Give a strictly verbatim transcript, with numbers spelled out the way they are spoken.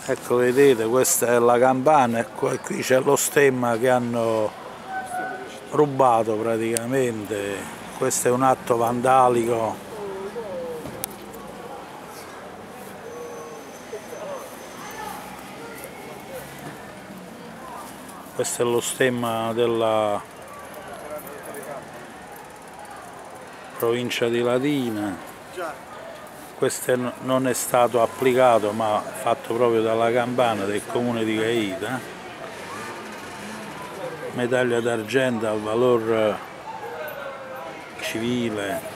Ecco, vedete, questa è la campana e qui c'è lo stemma che hanno rubato praticamente. Questo è un atto vandalico. Questo è lo stemma della provincia di Latina. Questo non è stato applicato ma fatto proprio dalla campana del comune di Gaeta. Medaglia d'argento al valor civile.